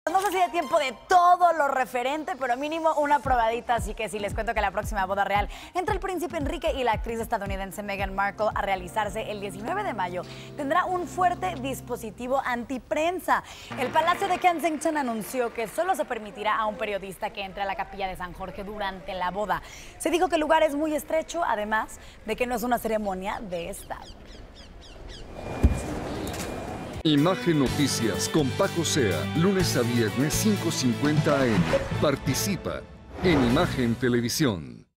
No sé si hay tiempo de todo lo referente, pero mínimo una probadita. Así que sí, les cuento que la próxima boda real entre el príncipe Enrique y la actriz estadounidense Meghan Markle a realizarse el 19 de mayo tendrá un fuerte dispositivo antiprensa. El Palacio de Kensington anunció que solo se permitirá a un periodista que entre a la capilla de San Jorge durante la boda. Se dijo que el lugar es muy estrecho, además de que no es una ceremonia de estado. Imagen Noticias con Paco Sea, lunes a viernes 5:50 AM. Participa en Imagen Televisión.